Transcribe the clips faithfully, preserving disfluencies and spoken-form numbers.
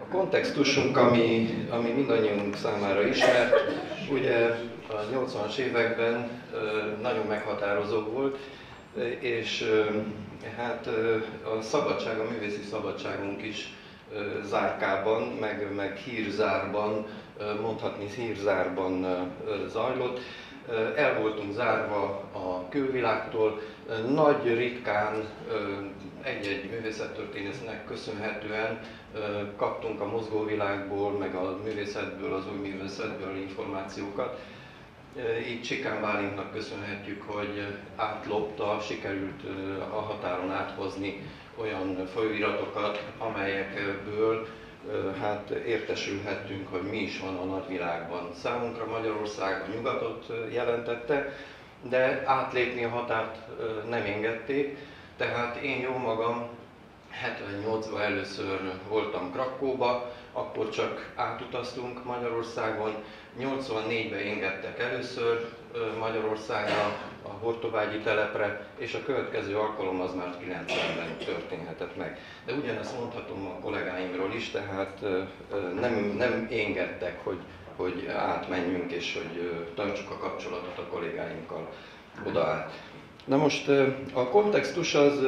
A kontextusunk, ami, ami mindannyiunk számára ismert, ugye a nyolcvanas években nagyon meghatározó volt, és hát a szabadság, a művészi szabadságunk is zárkában, meg, meg hírzárban, mondhatni hírzárban zajlott. El voltunk zárva a külvilágtól, nagy ritkán egy-egy művészettörténésznek köszönhetően kaptunk a mozgóvilágból, meg a művészetből, az új művészetből információkat. Így Csikán Bálintnak köszönhetjük, hogy átlopta, sikerült a határon áthozni olyan folyóiratokat, amelyekből hát értesülhettünk, hogy mi is van a nagyvilágban. Számunkra Magyarország a nyugatot jelentette, de átlépni a határt nem engedték, tehát én jó magam hetvennyolcban először voltam Krakkóba, akkor csak átutaztunk Magyarországon, nyolcvannégyben engedtek először Magyarországra, a Hortobágyi telepre, és a következő alkalom az már kilencvenben történhetett meg. De ugyanezt mondhatom a kollégáimról is, tehát nem, nem engedtek, hogy, hogy átmenjünk, és hogy tartsuk a kapcsolatot a kollégáinkkal oda át. Na most a kontextus az,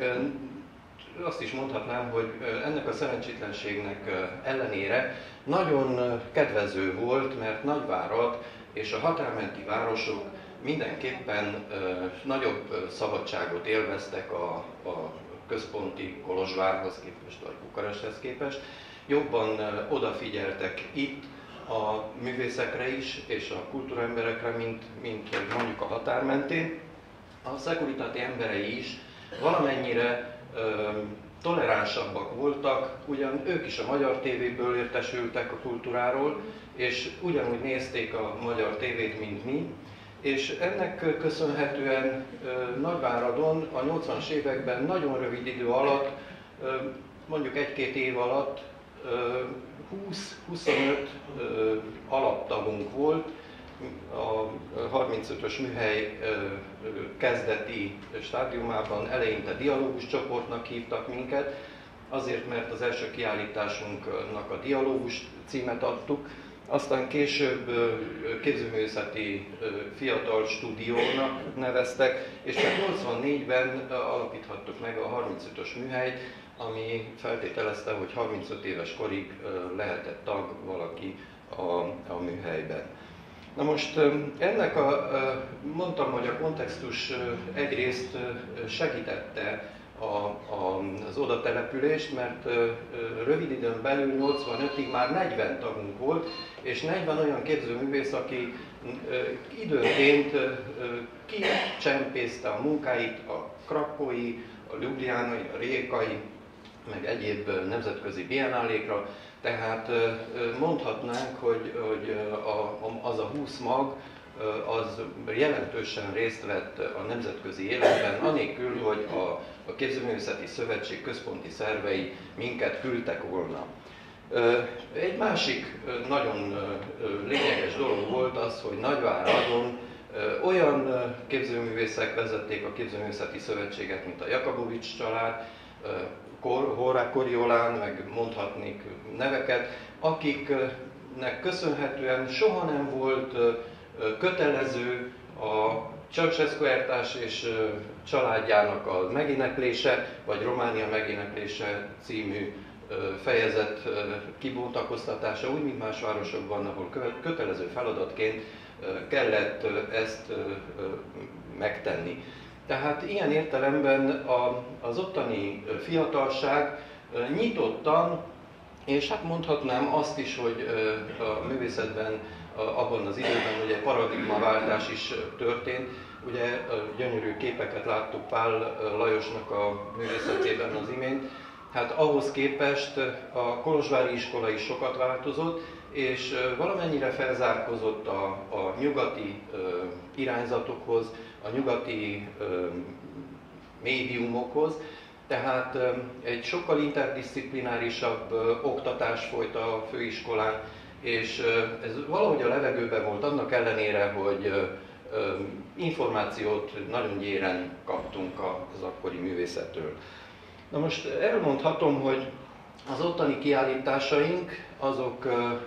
azt is mondhatnám, hogy ennek a szerencsétlenségnek ellenére nagyon kedvező volt, mert Nagyvárad és a határmenti városok mindenképpen nagyobb szabadságot élveztek a, a központi Kolozsvárhoz képest, vagy Bukaresthez képest. Jobban odafigyeltek itt a művészekre is, és a kultúraemberekre, mint, mint mondjuk a határ mentén. A Securitate emberei is valamennyire ö, toleránsabbak voltak, ugyan ők is a magyar tévéből értesültek a kultúráról, és ugyanúgy nézték a magyar tévét, mint mi, és ennek köszönhetően ö, Nagyváradon a nyolcvanas években nagyon rövid idő alatt, ö, mondjuk egy-két év alatt húsz-huszonöt alaptagunk volt. A harmincötös műhely kezdeti stádiumában eleinte dialógus csoportnak hívtak minket, azért, mert az első kiállításunknak a dialógus címet adtuk, aztán később képzőművészeti fiatal stúdiónak neveztek, és csak nyolcvannégyben alapíthattuk meg a harmincötös műhelyt, ami feltételezte, hogy harmincöt éves korig lehetett tag valaki a, a műhelyben. Na most ennek a, mondtam, hogy a kontextus egyrészt segítette a, a, az odatelepülést, mert rövid időn belül nyolcvanötig már negyven tagunk volt, és negyven olyan képzőművész, aki időnként kicsempészte a munkáit a krakkói, a ljubljanai, a rijékai, meg egyéb nemzetközi biennálékra. Tehát mondhatnánk, hogy, hogy az a húsz mag az jelentősen részt vett a nemzetközi életben, anélkül, hogy a, a Képzőművészeti Szövetség központi szervei minket küldtek volna. Egy másik nagyon lényeges dolog volt az, hogy Nagyváradon olyan képzőművészek vezették a Képzőművészeti Szövetséget, mint a Jakobovics család, Horák Koriolán, meg mondhatnék neveket, akiknek köszönhetően soha nem volt kötelező a Ceausescu elvtárs és családjának a megéneklése, vagy Románia megéneklése című fejezet kibontakoztatása, úgy, mint más városokban, ahol kötelező feladatként kellett ezt megtenni. Tehát ilyen értelemben a, az ottani fiatalság nyitottan, és hát mondhatnám azt is, hogy a művészetben abban az időben ugye paradigmaváltás is történt. Ugye gyönyörű képeket láttuk Pál Lajosnak a művészetében az imént. Hát ahhoz képest a kolozsvári iskola is sokat változott, és valamennyire felzárkózott a, a nyugati irányzatokhoz, a nyugati médiumokhoz, tehát egy sokkal interdisziplinárisabb oktatás folyt a főiskolán, és ez valahogy a levegőben volt, annak ellenére, hogy információt nagyon gyéren kaptunk az akkori művészettől. Na most elmondhatom, hogy Az ottani kiállításaink azok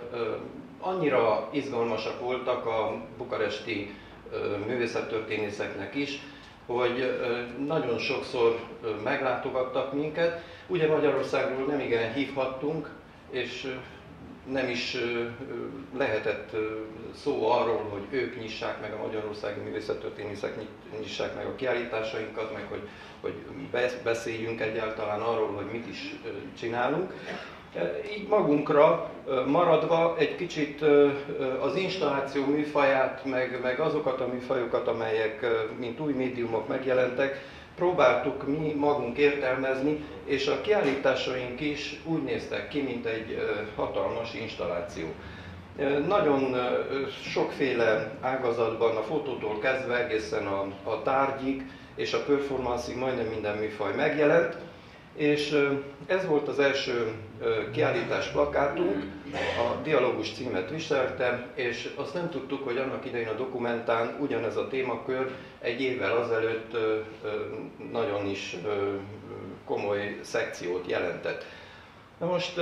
annyira izgalmasak voltak a bukaresti művészettörténészeknek is, hogy nagyon sokszor meglátogattak minket. Ugye Magyarországról nem igen hívhattunk, és nem is lehetett szó arról, hogy ők nyissák meg, a magyarországi művészettörténészek nyissák meg a kiállításainkat, meg hogy, hogy beszéljünk egyáltalán arról, hogy mit is csinálunk. Így magunkra maradva egy kicsit az installáció műfaját, meg, meg azokat a műfajokat, amelyek mint új médiumok megjelentek, próbáltuk mi magunk értelmezni, és a kiállításaink is úgy néztek ki, mint egy hatalmas installáció. Nagyon sokféle ágazatban, a fotótól kezdve egészen a, a tárgyig és a performance-ig majdnem minden műfaj megjelent, és ez volt az első kiállítás plakátunk, a Dialógus címet viselte, és azt nem tudtuk, hogy annak idején a Dokumentán ugyanez a témakör egy évvel azelőtt nagyon is komoly szekciót jelentett. Na most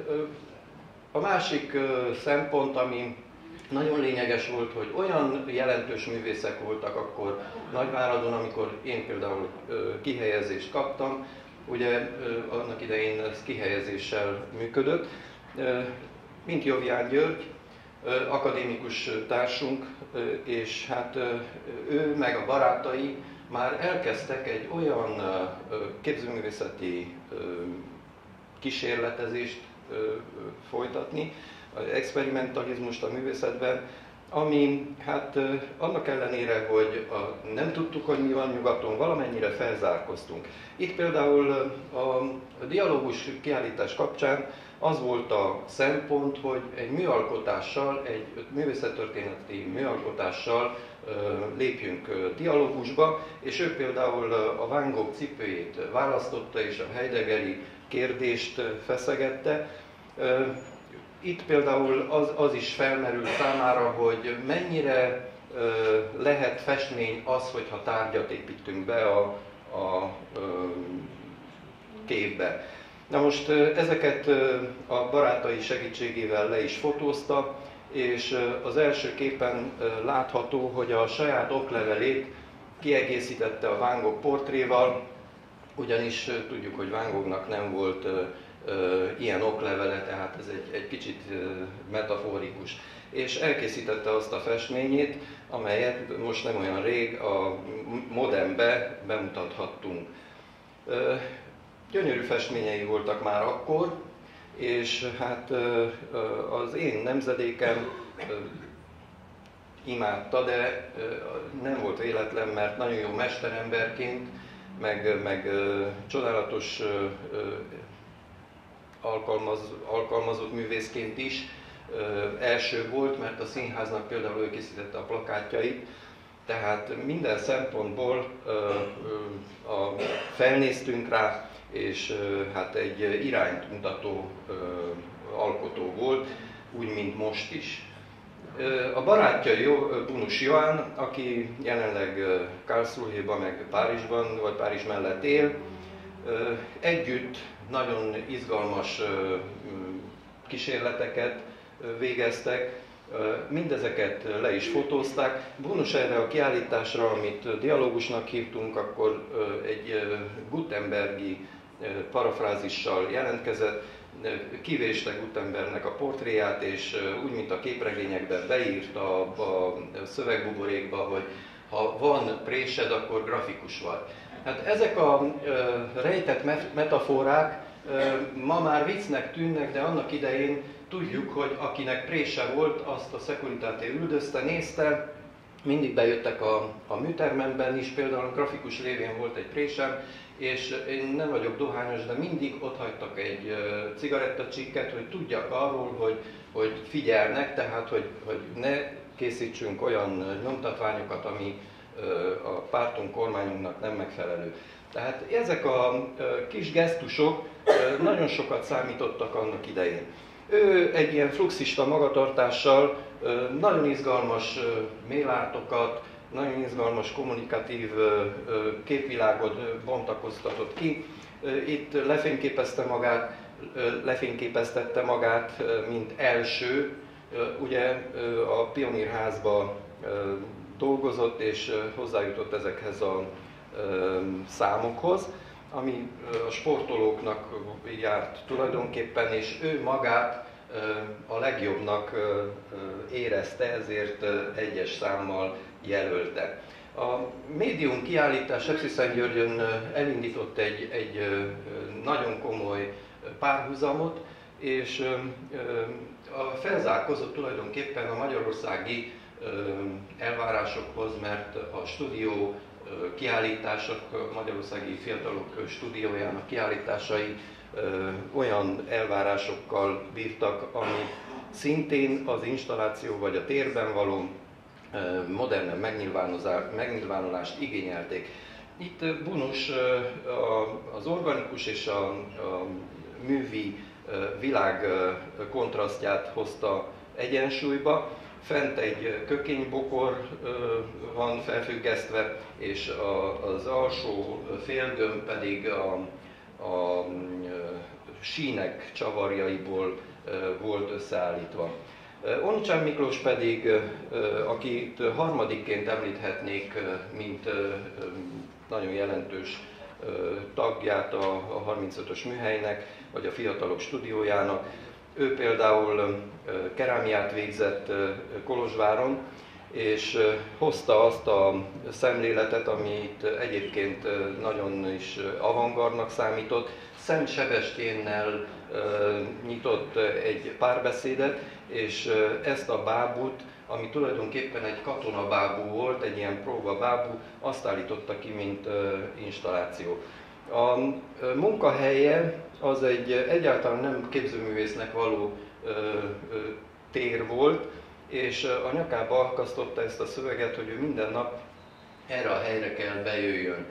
a másik szempont, ami nagyon lényeges volt, hogy olyan jelentős művészek voltak akkor Nagyváradon, amikor én például kihelyezést kaptam, ugye annak idején ez kihelyezéssel működött, mint Jovián György, akadémikus társunk, és hát ő meg a barátai már elkezdtek egy olyan képzőművészeti kísérletezést folytatni, experimentalizmust a művészetben, ami hát annak ellenére, hogy a, nem tudtuk, hogy mi van nyugaton, valamennyire felzárkoztunk. Itt például a dialógus kiállítás kapcsán az volt a szempont, hogy egy műalkotással, egy művészettörténeti műalkotással lépjünk dialógusba, és ő például a Van Gogh cipőjét választotta, és a heideggeri kérdést feszegette. Itt például az, az is felmerült számára, hogy mennyire lehet festmény az, hogyha tárgyat építünk be a, a képbe. Na most ezeket a barátai segítségével le is fotózta, és az első képen látható, hogy a saját oklevelét kiegészítette a Van Gogh portréval, ugyanis tudjuk, hogy Van Goghnak nem volt ilyen oklevele, tehát ez egy, egy kicsit metaforikus. És elkészítette azt a festményét, amelyet most nem olyan rég a Modernbe bemutathattunk. Gyönyörű festményei voltak már akkor, és hát az én nemzedékem imádta, de nem volt véletlen, mert nagyon jó mesteremberként, meg, meg csodálatos alkalmaz, alkalmazott művészként is első volt, mert a színháznak például ő készítette a plakátjait, tehát minden szempontból a, felnéztünk rá, és hát egy irányt mutató alkotó volt, úgy, mint most is. A barátja Bunus Johann, aki jelenleg Karlsruhéban, meg Párizsban, vagy Párizs mellett él, együtt nagyon izgalmas kísérleteket végeztek, mindezeket le is fotózták. Bunus erre a kiállításra, amit dialógusnak hívtunk, akkor egy gutenbergi parafrázissal jelentkezett, kivéstek Gutenbergnek a portréját, és úgy, mint a képregényekben beírta a szövegbuborékba, hogy ha van présed, akkor grafikus vagy. Hát ezek a rejtett metaforák ma már viccnek tűnnek, de annak idején tudjuk, hogy akinek prése volt, azt a Securitate üldözte, nézte, mindig bejöttek a, a műtermemben is, például a grafikus révén volt egy présem, és én nem vagyok dohányos, de mindig ott hagytak egy cigarettacsíket, hogy tudjak arról, hogy, hogy figyelnek, tehát hogy, hogy ne készítsünk olyan nyomtatványokat, ami a pártunk, kormányunknak nem megfelelő. Tehát ezek a kis gesztusok nagyon sokat számítottak annak idején. Ő egy ilyen fluxista magatartással nagyon izgalmas mélártokat, nagyon izgalmas kommunikatív képvilágot bontakoztatott ki. Itt lefényképezte magát, lefényképeztette magát, mint első. Ugye a Pionírházba dolgozott és hozzájutott ezekhez a számokhoz, ami a sportolóknak járt tulajdonképpen, és ő magát a legjobbnak érezte, ezért egyes számmal jelölte. A médium kiállítás Sepsiszentgyörgyön elindított egy, egy nagyon komoly párhuzamot, és felzárkózott tulajdonképpen a magyarországi elvárásokhoz, mert a stúdió kiállítások, a Magyarországi Fiatalok Stúdiójának kiállításai olyan elvárásokkal bírtak, ami szintén az installáció vagy a térben való modern megnyilvánulást igényelték. Itt Bunus az organikus és a, a művi világ kontrasztját hozta egyensúlyba. Fent egy kökénybokor van felfüggesztve, és az alsó félgömb pedig a, a sínek csavarjaiból volt összeállítva. Oncsán Miklós pedig, akit harmadikként említhetnék, mint nagyon jelentős tagját a harmincötös műhelynek, vagy a Fiatalok Stúdiójának. Ő például kerámiát végzett Kolozsváron, és hozta azt a szemléletet, amit egyébként nagyon is avantgardnak számított. Szent Sebestyennél nyitott egy párbeszédet, és ezt a bábút, ami tulajdonképpen egy katonabábú volt, egy ilyen próbabábú, azt állította ki, mint installáció. A munkahelye az egy egyáltalán nem képzőművésznek való tér volt, és a nyakába akasztotta ezt a szöveget, hogy ő minden nap erre a helyre kell bejöjjön.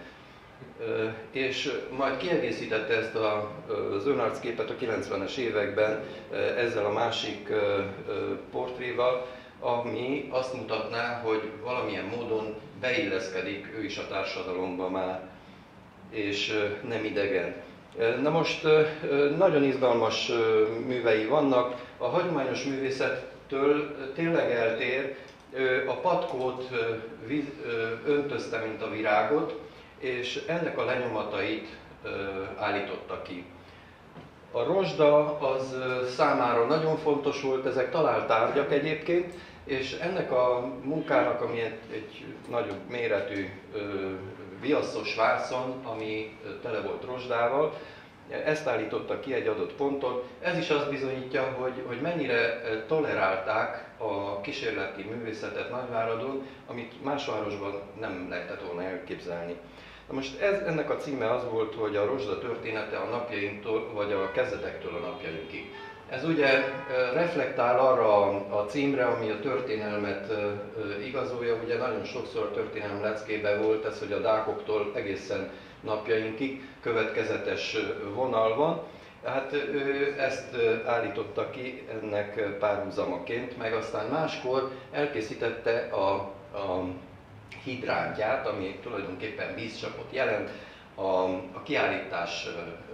És majd kiegészítette ezt az önarcképet a kilencvenes években ezzel a másik portréval, ami azt mutatná, hogy valamilyen módon beilleszkedik ő is a társadalomba már, és nem idegen. Na most nagyon izgalmas művei vannak. A hagyományos művészettől tényleg eltér, a patkót öntözte, mint a virágot, és ennek a lenyomatait állította ki. A rozsda az számára nagyon fontos volt, ezek talált tárgyak egyébként, és ennek a munkának, ami egy, egy nagyobb méretű viaszos vászon, ami tele volt rozsdával, ezt állította ki egy adott ponton. Ez is azt bizonyítja, hogy, hogy mennyire tolerálták a kísérleti művészetet Nagyváradon, amit más városban nem lehetett volna elképzelni. Na most ez, ennek a címe az volt, hogy a rozsda története a napjainktól, vagy a kezdetektől a napjainkig. Ez ugye reflektál arra a címre, ami a történelmet igazolja. Ugye nagyon sokszor a történelem leckében volt ez, hogy a dákoktól egészen napjainkig következetes vonal van. Hát ő ezt állította ki ennek párhuzamaként, meg aztán máskor elkészítette a, a hidrántját, ami tulajdonképpen vízcsapot jelent, a, a kiállítás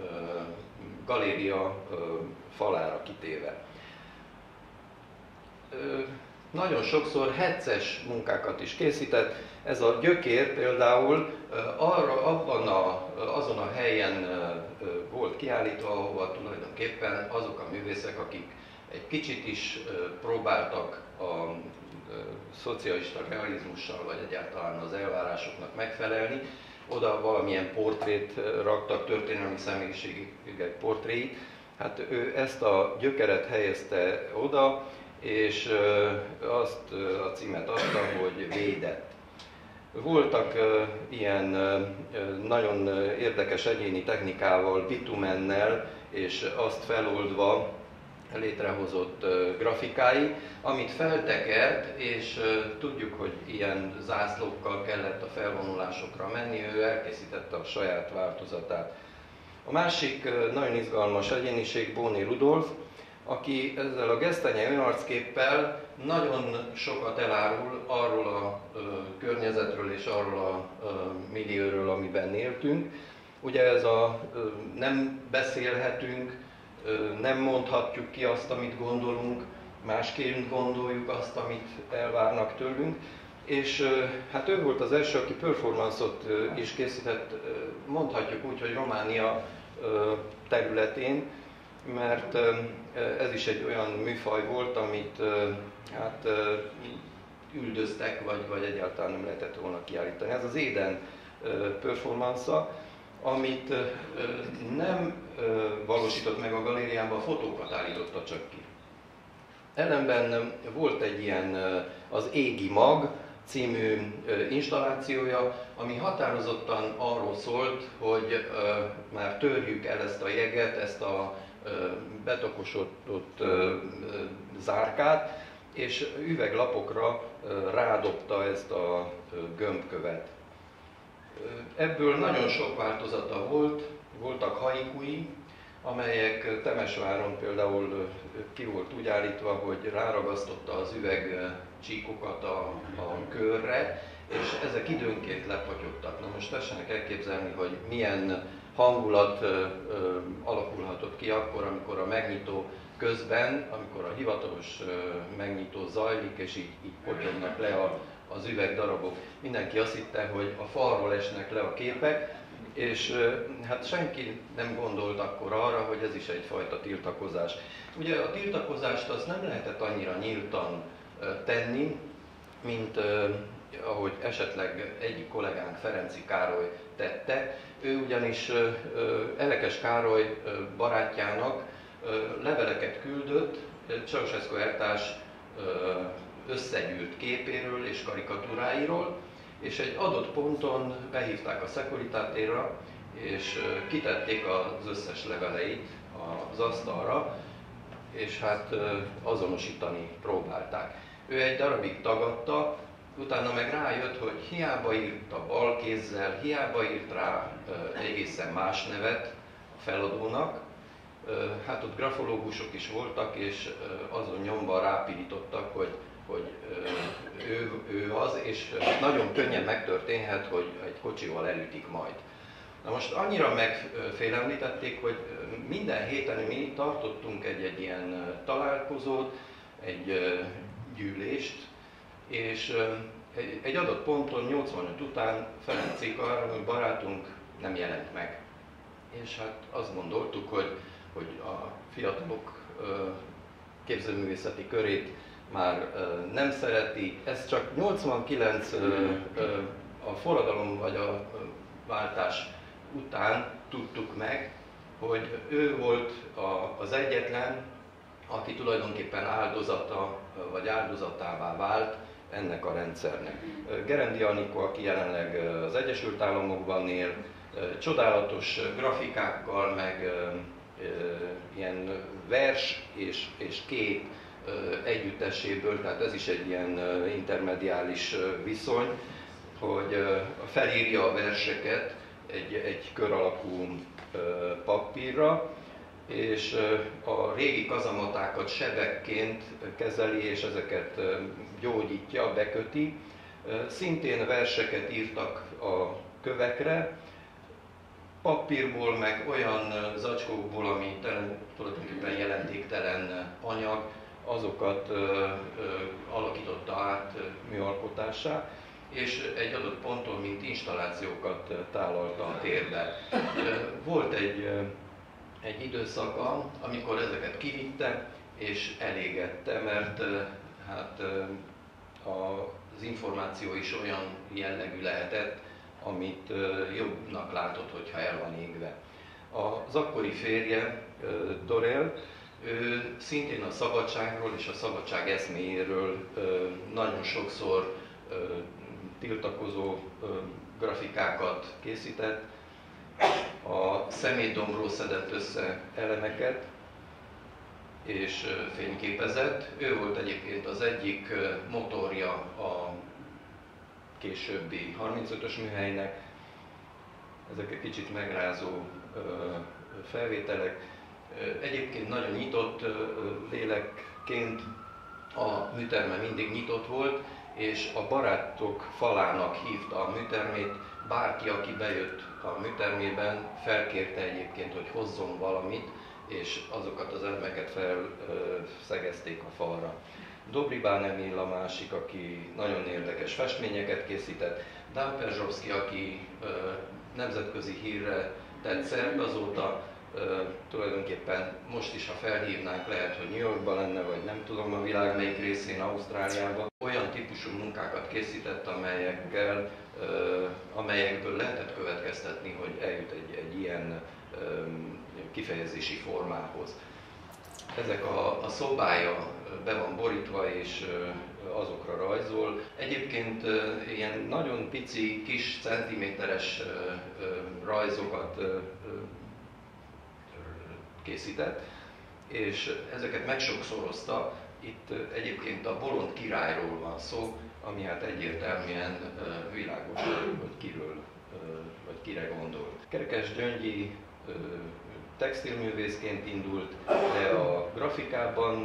galéria falára kitéve. Nagyon sokszor hetces munkákat is készített. Ez a gyökér például arra, abban a, azon a helyen volt kiállítva, ahova tulajdonképpen azok a művészek, akik egy kicsit is próbáltak a szocialista realizmussal, vagy egyáltalán az elvárásoknak megfelelni, oda valamilyen portrét raktak, történelmi személyiségek portréit. Hát ő ezt a gyökeret helyezte oda, és azt a címet adta, hogy védett. Voltak ilyen nagyon érdekes egyéni technikával, bitumennel, és azt feloldva létrehozott grafikái, amit feltekert, és tudjuk, hogy ilyen zászlókkal kellett a felvonulásokra menni, ő elkészítette a saját változatát. A másik nagyon izgalmas egyéniség Bóni Rudolf, aki ezzel a gesztenye önarcképpel nagyon sokat elárul arról a ö, környezetről és arról a ö, millióről, amiben éltünk. Ugye ez a ö, nem beszélhetünk nem mondhatjuk ki azt, amit gondolunk, másként gondoljuk azt, amit elvárnak tőlünk. És hát ő volt az első, aki performance-ot is készített, mondhatjuk úgy, hogy Románia területén, mert ez is egy olyan műfaj volt, amit hát üldöztek, vagy, vagy egyáltalán nem lehetett volna kiállítani. Ez az Éden performance-a, amit nem valósított meg a galériában, a fotókat állította csak ki. Ellenben volt egy ilyen az Égi Mag című installációja, ami határozottan arról szólt, hogy már törjük el ezt a jeget, ezt a betokosodott zárkát, és üveglapokra rádobta ezt a gömbkövet. Ebből nagyon sok változata volt, voltak haikui, amelyek Temesváron például ki volt úgy állítva, hogy ráragasztotta az üvegcsíkokat a, a körre, és ezek időnként lefagyottak. Na most tessenek elképzelni, hogy milyen hangulat ö, ö, alakulhatott ki akkor, amikor a megnyitó közben, amikor a hivatalos ö, megnyitó zajlik, és így, így potyognak le a, az üvegdarabok. Mindenki azt hitte, hogy a falról esnek le a képek, és hát senki nem gondolt akkor arra, hogy ez is egyfajta tiltakozás. Ugye a tiltakozást azt nem lehetett annyira nyíltan tenni, mint ahogy esetleg egyik kollégánk, Ferenczy Károly tette. Ő ugyanis Elekes Károly barátjának leveleket küldött Ceausescu elvtárs összegyűlt képéről és karikatúráiról, és egy adott ponton behívták a Securitate-ra, és kitették az összes leveleit az asztalra, és hát azonosítani próbálták. Ő egy darabig tagadta, utána meg rájött, hogy hiába írt a bal kézzel, hiába írt rá egészen más nevet a feladónak. Hát ott grafológusok is voltak, és azon nyomban rápirítottak, hogy hogy ő, ő az, és nagyon könnyen megtörténhet, hogy egy kocsival elütik majd. Na most annyira megfélemlítették, hogy minden héten mi tartottunk egy-egy ilyen találkozót, egy gyűlést, és egy adott ponton, nyolcvanöt után Ferenczy Károly barátunk nem jelent meg. És hát azt gondoltuk, hogy, hogy a fiatalok képzőművészeti körét már nem szereti. Ez csak nyolcvankilenc a forradalom vagy a váltás után tudtuk meg, hogy ő volt az egyetlen, aki tulajdonképpen áldozata vagy áldozatává vált ennek a rendszernek. Gerendi Anikó, aki jelenleg az Egyesült Államokban él, csodálatos grafikákkal, meg ilyen vers és, és kép együtteséből, tehát ez is egy ilyen intermediális viszony, hogy felírja a verseket egy, egy kör alakú papírra, és a régi kazamatákat sebekként kezeli, és ezeket gyógyítja, beköti. Szintén verseket írtak a kövekre, papírból, meg olyan zacskókból, ami tulajdonképpen jelentéktelen anyag, azokat ö, ö, alakította át műalkotássá, és egy adott ponton, mint installációkat tálalta a térbe. Volt egy, egy időszaka, amikor ezeket kivitte és elégette, mert hát az információ is olyan jellegű lehetett, amit jobbnak látott, hogyha el van égve. Az akkori férje, Dorel, ő szintén a szabadságról és a szabadság eszméjéről nagyon sokszor tiltakozó grafikákat készített. A szemétdombról szedett össze elemeket és fényképezett. Ő volt egyébként az egyik motorja a későbbi harmincötös műhelynek. Ezek egy kicsit megrázó felvételek. Egyébként nagyon nyitott lélekként a műterme mindig nyitott volt, és a barátok falának hívta a műtermét. Bárki, aki bejött a műtermében, felkérte egyébként, hogy hozzon valamit, és azokat az elemeket felszegezték a falra. Dobribán Emil a másik, aki nagyon érdekes festményeket készített, Dan Perzsovszky, aki nemzetközi hírre tett szert azóta, tulajdonképpen most is, ha felhívnánk, lehet, hogy New Yorkban lenne, vagy nem tudom a világ melyik részén, Ausztráliában. Olyan típusú munkákat készített, amelyekkel, amelyekből lehetett következtetni, hogy eljut egy, egy ilyen kifejezési formához. Ezek a, a szobája be van borítva, és azokra rajzol. Egyébként ilyen nagyon pici, kis, centiméteres rajzokat készített, és ezeket megsokszorozta. Itt egyébként a Bolond királyról van szó, ami hát egyértelműen világos, hogy kiről, vagy kire gondolt. Kerekes Gyöngyi textilművészként indult, de a grafikában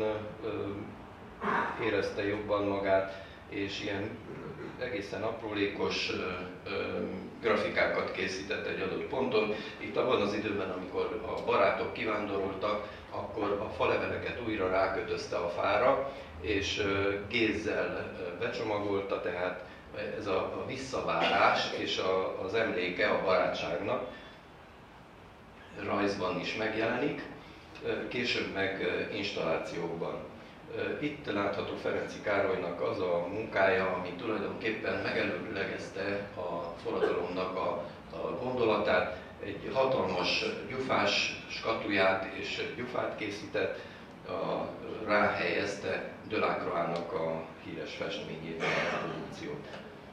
érezte jobban magát, és ilyen egészen aprólékos grafikákat készített egy adott ponton. Itt abban az időben, amikor a barátok kivándoroltak, akkor a faleveleket újra rákötözte a fára, és gézzel becsomagolta, tehát ez a visszavárás és az emléke a barátságnak rajzban is megjelenik, később meg installációkban. Itt látható Ferenczy Károlynak az a munkája, ami tulajdonképpen megelőlegezte a forradalomnak a, a gondolatát. Egy hatalmas gyufás skatuját és gyufát készített, a, ráhelyezte Delacroix-nak a híres festményét, a produkciót.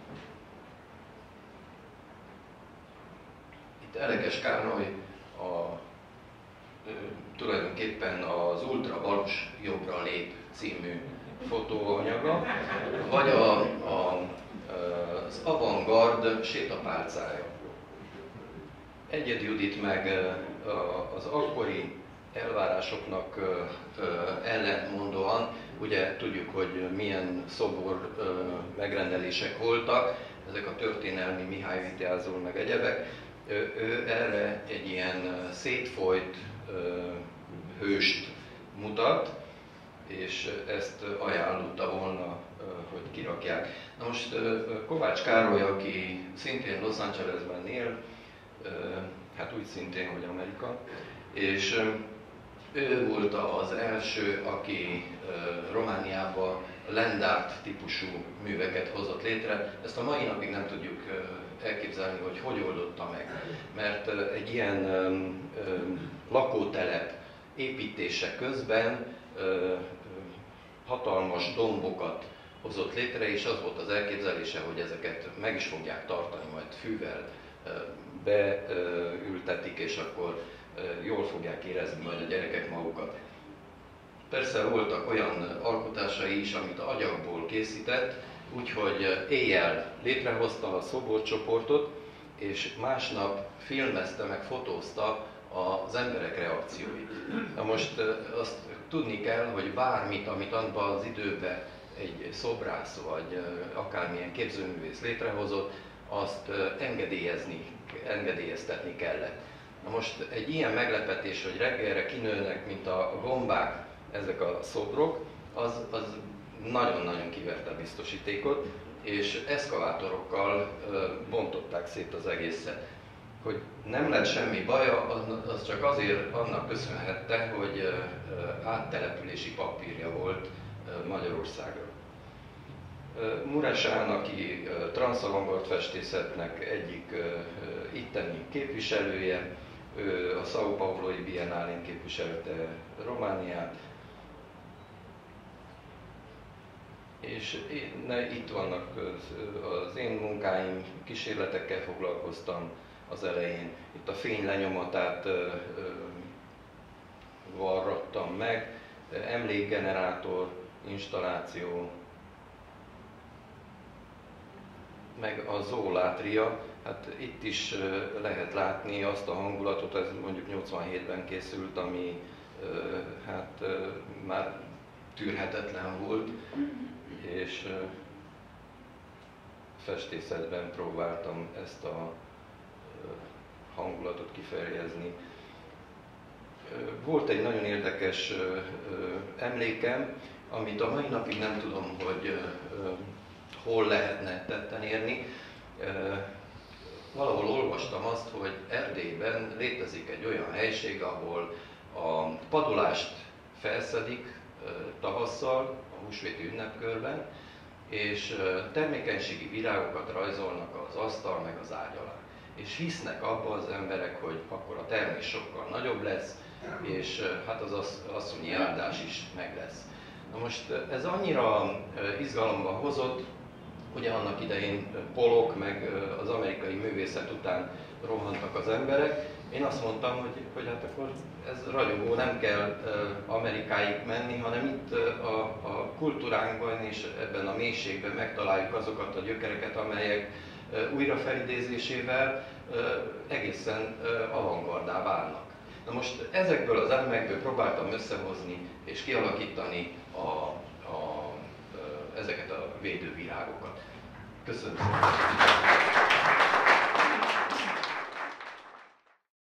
Itt Eleges Károly a, tulajdonképpen az Ultra Balos jobbra lép című fotóanyaga, vagy a, a, az Avantgard sétapálcája. Egyed Judit meg az akkori elvárásoknak ellentmondóan, ugye tudjuk, hogy milyen szobor megrendelések voltak, ezek a történelmi Mihály Vitézról meg egyebek, ő, ő erre egy ilyen szétfolyt hőst mutat, és ezt ajánlotta volna, hogy kirakják. Na most Kovács Károly, aki szintén Los Angelesben él, hát úgy szintén, hogy Amerika, és ő volt az első, aki Romániában land art típusú műveket hozott létre. Ezt a mai napig nem tudjuk elképzelni, hogy hogy oldotta meg. Mert egy ilyen lakótelep építése közben hatalmas dombokat hozott létre, és az volt az elképzelése, hogy ezeket meg is fogják tartani, majd fűvel beültetik, és akkor jól fogják érezni majd a gyerekek magukat. Persze voltak olyan alkotásai is, amit agyagból készített, úgyhogy éjjel létrehozta a szoborcsoportot, és másnap filmezte meg, fotózta az emberek reakcióit. Na most azt tudni kell, hogy bármit, amit abban az időben egy szobrász vagy akármilyen képzőművész létrehozott, azt engedélyezni, engedélyeztetni kellett. Na most egy ilyen meglepetés, hogy reggelre kinőnek, mint a gombák ezek a szobrok, az, az nagyon-nagyon kiverte a biztosítékot, és eszkalátorokkal bontották szét az egészet. Hogy nem lett semmi baja, az csak azért annak köszönhette, hogy áttelepülési papírja volt Magyarországra. Muresan, aki transzavantgárd festészetnek egyik itteni képviselője, ő a São Paulo-i Biennálén képviselte Romániát, és én, itt vannak az én munkáim, kísérletekkel foglalkoztam az elején. Itt a fény lenyomatát varrattam meg, emlékgenerátor, installáció, meg a zoolátria. Hát itt is lehet látni azt a hangulatot, ez mondjuk nyolcvanhétben készült, ami hát már tűrhetetlen volt, és festészetben próbáltam ezt a hangulatot kifejezni. volt egy nagyon érdekes emlékem, amit a mai napig nem tudom, hogy hol lehetne tetten érni. Valahol olvastam azt, hogy Erdélyben létezik egy olyan helység, ahol a padolást felszedik tavasszal, a húsvéti ünnepkörben, és termékenységi virágokat rajzolnak az asztal meg az ágy alá. És hisznek abban az emberek, hogy akkor a termés sokkal nagyobb lesz, és hát az asszonyi áldás is meg lesz. Na most ez annyira izgalomba hozott, ugye annak idején Pollock meg az amerikai művészet után rohantak az emberek. Én azt mondtam, hogy, hogy hát akkor ez ragyogó, nem kell Amerikáig menni, hanem itt a, a kultúránkban és ebben a mélységben megtaláljuk azokat a gyökereket, amelyek újrafelidézésével egészen avantgardá válnak. Na most ezekből az elemekből próbáltam összehozni és kialakítani a, a, ezeket a védővirágokat. Köszönöm szépen!